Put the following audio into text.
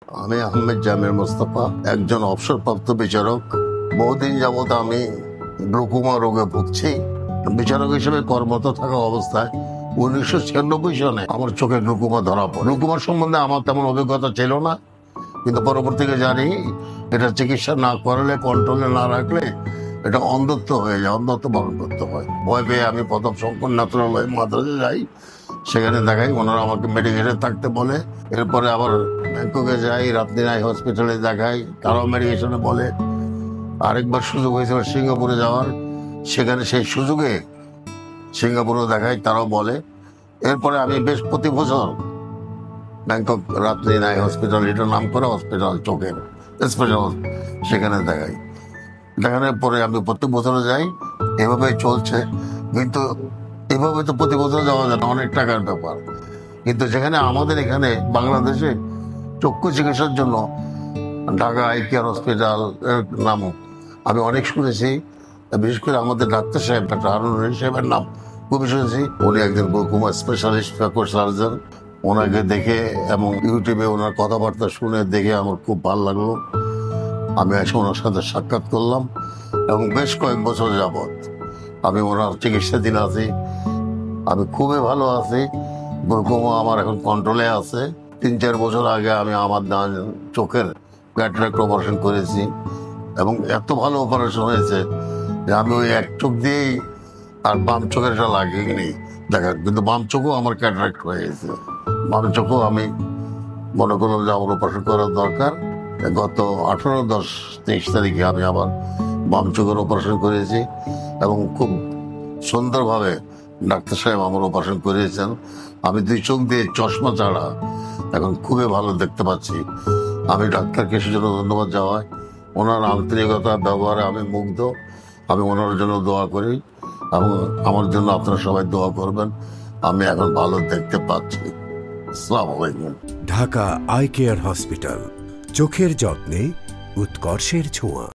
আমি আহমেদ জামির মোস্তফা, একজন অবসরপ্রাপ্ত বিচারক। বহুদিন যাবৎ আমি গ্লুকোমা রোগে ভুগছি। বিচারক হিসেবে কর্মরত থাকা অবস্থায় 1996 সনে আমার চোখে গ্লুকোমা ধরা পড়ে। গ্লুকোমার সম্বন্ধে আমার তেমন অভিজ্ঞতা ছিল না, কিন্তু পরবর্তীতে জানি এটা চিকিৎসা না করলে, কন্ট্রোলে না রাখলে এটা অন্ধত্ব হয়ে যায়, অন্ধত্ব বরণ করতে হয়। ভয় পেয়ে আমি প্রথম শঙ্কর নেত্রালয় মাদ্রাসে যাই, সেখানে দেখাই, ওনারা আমাকে মেডিকেলে থাকতে বলে। এরপরে আবার ব্যাংককে যাই, রাত্রিনাই হসপিটালে দেখাই, তারাও মেডিকেশনে বলে। আরেকবার সুযোগ হয়েছিল সিঙ্গাপুরে যাওয়ার, সেখানে সেই সুযোগে সিঙ্গাপুরে দেখাই, তারাও বলে। এরপরে আমি বেশ প্রতি বছর ব্যাংকক রাত্রিনাই হসপিটাল, এটা নাম করে হসপিটাল, চোখের স্পেশাল, সেখানে দেখাই। দেখানোর পরে আমি প্রত্যেক বছরে যাই, এভাবে চলছে। কিন্তু এভাবে তো প্রতি বছর যাওয়া যায় না, অনেক টাকার ব্যাপার। কিন্তু যেখানে আমাদের এখানে বাংলাদেশে চক্ষু চিকিৎসার জন্য ঢাকা আই কেয়ার হসপিটাল নাম আমি অনেক শুনেছি। বিশেষ করে আমাদের ডাক্তার সাহেব, ডাক্তার হারুন রশিদ সাহেবের নাম খুবই শুনেছি। উনি একজন গ্লুকোমা স্পেশালিস্ট, ফ্যাকর সার্জন। ওনাকে দেখে এবং ইউটিউবে ওনার কথাবার্তা শুনে দেখে আমার খুব ভালো লাগলো। আমি এসে ওনার সাথে সাক্ষাৎ করলাম এবং বেশ কয়েক বছর যাবৎ আমি ওনার চিকিৎসাধীন আছি। আমি খুবই ভালো আছি। গ্লুকোমা আমার এখন কন্ট্রোলে আছে। 3-4 বছর আগে আমি আমার চোখের ক্যাটারাক্ট অপারেশন করেছি এবং এত ভালো অপারেশন হয়েছে যে আমি ওই এক চোখ দিয়েই, আর বাম চোখের এটা লাগেনি দেখা, কিন্তু বাম চোখও আমার ক্যাটারাক্ট হয়ে গেছে। বাম চোখও আমি মনে করলাম যে আমার অপারেশন করার দরকার। গত 18-10-23 তারিখে আমি আবার বাম চোখের অপারেশন করেছি এবং খুব সুন্দরভাবে ডাক্তার সাহেব আমার অপারেশন করিয়েছেন। আমি 2 চোখ দিয়ে চশমা ছাড়া এখন খুবই ভালো দেখতে পাচ্ছি। আমি ডাক্তারকে সেজন্য ধন্যবাদ জানাই। ওনার আন্তরিকতা, ব্যবহারে আমি মুগ্ধ। আমি ওনার জন্য দোয়া করি এবং আমার জন্য আপনারা সবাই দোয়া করবেন। আমি এখন ভালো দেখতে পাচ্ছি। আসসালামু আলাইকুম। ঢাকা আই কেয়ার হসপিটাল, চোখের যত্নে উৎকর্ষের ছোঁয়া।